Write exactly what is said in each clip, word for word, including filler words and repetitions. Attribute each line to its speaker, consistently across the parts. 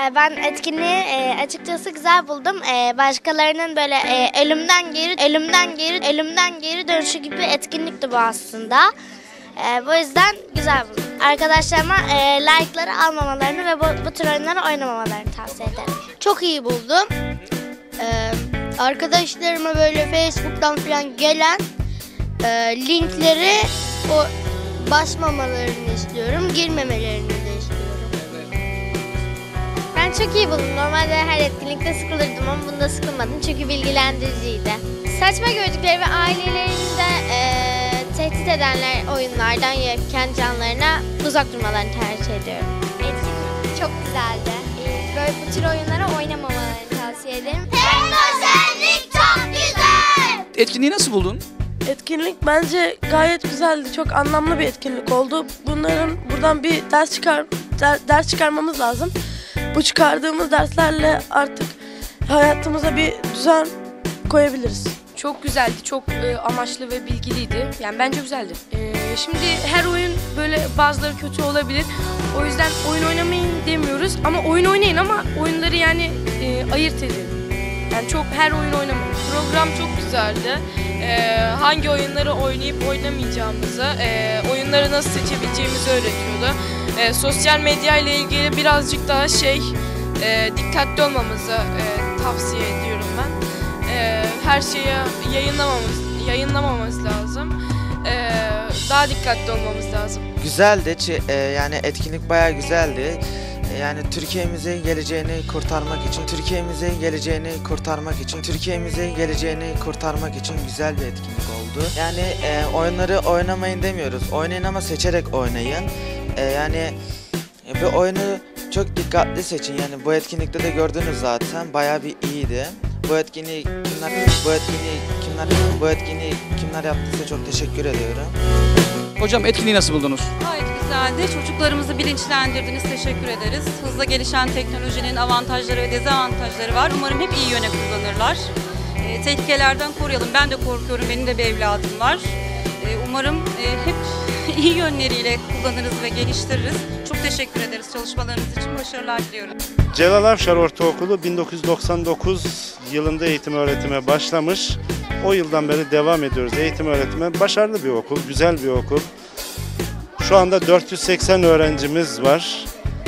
Speaker 1: E, Ben etkinliği e, açıkçası güzel buldum. E, Başkalarının böyle e, ölümden geri, ölümden geri, ölümden geri dönüşü gibi etkinlikti bu aslında. E, bu yüzden güzel buldum. Arkadaşlarıma e, like'ları almamalarını ve bu, bu tür oyunları oynamamalarını tavsiye ederim.
Speaker 2: Çok iyi buldum. Ee, arkadaşlarıma böyle Facebook'tan falan gelen e, linkleri o basmamalarını istiyorum, girmemelerini de istiyorum.
Speaker 1: Ben çok iyi buldum. Normalde her etkinlikte sıkılırdım ama bunda sıkılmadım çünkü bilgilendiriciydi. Saçma gördükleri ve ailelerini de e, tehdit edenler oyunlardan ya kendi canlarına uzak durmalarını tercih ediyorum.
Speaker 3: Etkinlik çok güzeldi. Ee, Böyle bu tür oyunlara oynamamalarını tavsiye ederim.
Speaker 4: Teknoşenlik çok güzel.
Speaker 5: Etkinliği nasıl buldun?
Speaker 6: Etkinlik bence gayet güzeldi. Çok anlamlı bir etkinlik oldu. Bunların buradan bir ders çıkar der- ders çıkarmamız lazım. Bu çıkardığımız derslerle artık hayatımıza bir düzen koyabiliriz.
Speaker 7: Çok güzeldi, çok e, amaçlı ve bilgiliydi. Yani bence güzeldi. E, şimdi her oyun böyle bazıları kötü olabilir. O yüzden oyun oynamayın demiyoruz ama oyun oynayın ama oyunları yani e, ayırt edin. Yani çok her oyun oynamayın.
Speaker 8: Program çok güzeldi. Ee, hangi oyunları oynayıp oynamayacağımızı, e, oyunları nasıl seçebileceğimizi öğretiyordu. E, sosyal medya ile ilgili birazcık daha şey, e, dikkatli olmamızı e, tavsiye ediyorum ben. E, her şeyi yayınlamamız, yayınlamamız lazım. E, daha dikkatli olmamız lazım.
Speaker 9: Güzeldi, Ç- e, yani etkinlik bayağı güzeldi. E, Yani Türkiye'mizin geleceğini kurtarmak için, Türkiye'mizin geleceğini kurtarmak için, Türkiye'mizin geleceğini kurtarmak için güzel bir etkinlik oldu. Yani e, oyunları oynamayın demiyoruz, oynayın ama seçerek oynayın. E, yani e, bir oyunu çok dikkatli seçin. Yani bu etkinlikte de gördünüz zaten, bayağı bir iyiydi. Bu etkinliği kimler, bu etkinliği kimler, bu etkinliği kimler yaptıysa çok teşekkür ediyorum.
Speaker 5: Hocam etkinliği nasıl buldunuz?
Speaker 10: Gayet güzeldi. Çocuklarımızı bilinçlendirdiniz. Teşekkür ederiz. Hızla gelişen teknolojinin avantajları ve dezavantajları var. Umarım hep iyi yöne kullanırlar. E, tehlikelerden koruyalım. Ben de korkuyorum. Benim de bir evladım var. E, umarım e, hep iyi yönleriyle kullanırız ve geliştiririz. Çok teşekkür ederiz çalışmalarınız için. Başarılar diliyorum.
Speaker 11: Celal Avşar Ortaokulu bin dokuz yüz doksan dokuz yılında eğitim öğretime başlamış. O yıldan beri devam ediyoruz eğitim öğretime. Başarılı bir okul, güzel bir okul. Şu anda dört yüz seksen öğrencimiz var.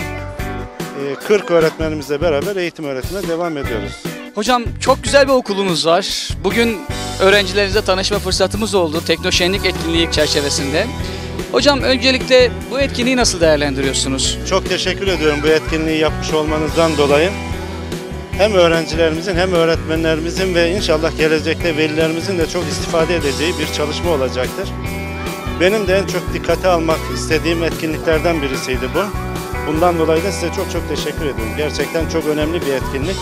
Speaker 11: kırk öğretmenimizle beraber eğitim öğretime devam ediyoruz.
Speaker 5: Hocam çok güzel bir okulunuz var. Bugün öğrencilerinizle tanışma fırsatımız oldu Teknoşenlik etkinliği çerçevesinde. Hocam öncelikle bu etkinliği nasıl değerlendiriyorsunuz?
Speaker 11: Çok teşekkür ediyorum bu etkinliği yapmış olmanızdan dolayı. Hem öğrencilerimizin hem öğretmenlerimizin ve inşallah gelecekte velilerimizin de çok istifade edeceği bir çalışma olacaktır. Benim de en çok dikkate almak istediğim etkinliklerden birisiydi bu. Bundan dolayı da size çok çok teşekkür ediyorum. Gerçekten çok önemli bir etkinlik.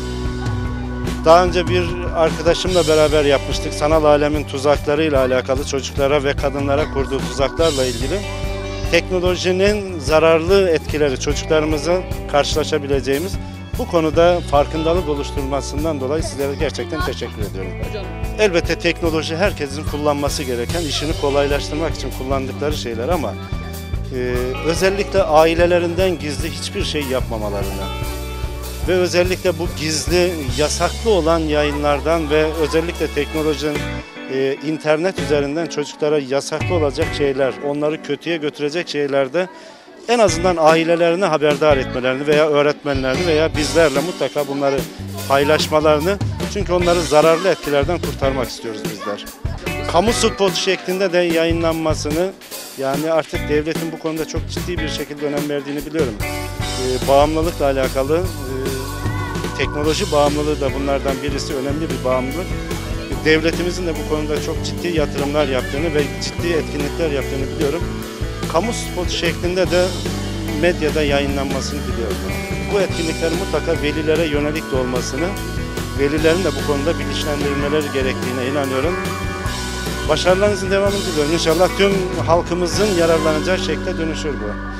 Speaker 11: Daha önce bir arkadaşımla beraber yapmıştık. Sanal alemin tuzaklarıyla alakalı çocuklara ve kadınlara kurduğu tuzaklarla ilgili. Teknolojinin zararlı etkileri çocuklarımızın karşılaşabileceğimiz bu konuda farkındalık oluşturulmasından dolayı sizlere gerçekten teşekkür ediyorum.
Speaker 5: Hocam.
Speaker 11: Elbette teknoloji herkesin kullanması gereken, işini kolaylaştırmak için kullandıkları şeyler ama e, özellikle ailelerinden gizli hiçbir şey yapmamalarını ve özellikle bu gizli, yasaklı olan yayınlardan ve özellikle teknolojinin e, internet üzerinden çocuklara yasaklı olacak şeyler, onları kötüye götürecek şeylerde en azından ailelerine haberdar etmelerini veya öğretmenlerini veya bizlerle mutlaka bunları paylaşmalarını, çünkü onları zararlı etkilerden kurtarmak istiyoruz bizler. Kamu spotu şeklinde de yayınlanmasını, yani artık devletin bu konuda çok ciddi bir şekilde önem verdiğini biliyorum. Ee, bağımlılıkla alakalı, e, teknoloji bağımlılığı da bunlardan birisi, önemli bir bağımlılık. Devletimizin de bu konuda çok ciddi yatırımlar yaptığını ve ciddi etkinlikler yaptığını biliyorum. Kamu spotu şeklinde de medyada yayınlanmasını biliyorum. Bu etkinliklerin mutlaka velilere yönelik de olmasını, velilerin de bu konuda bilinçlendirilmeleri gerektiğine inanıyorum. Başarılarınızın devamını diliyorum. İnşallah tüm halkımızın yararlanacağı şekilde dönüşür bu.